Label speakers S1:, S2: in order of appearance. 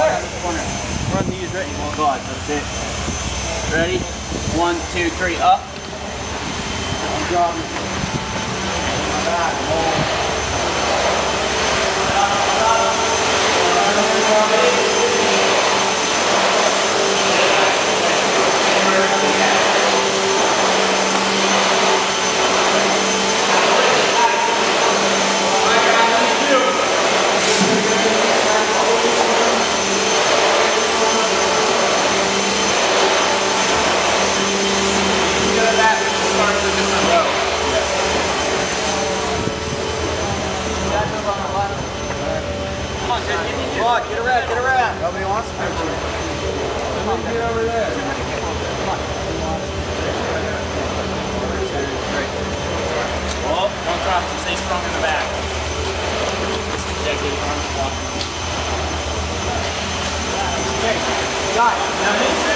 S1: Run these right. Oh God, that's it. Ready? 1, 2, 3, up. I'm dropping.
S2: Come on, get around, get around. Nobody wants to picture. Get over there. Come on.
S1: Oh, don't drop it. Stay strong in the back. Yeah, get your arms walking.
S2: Guys, now make sure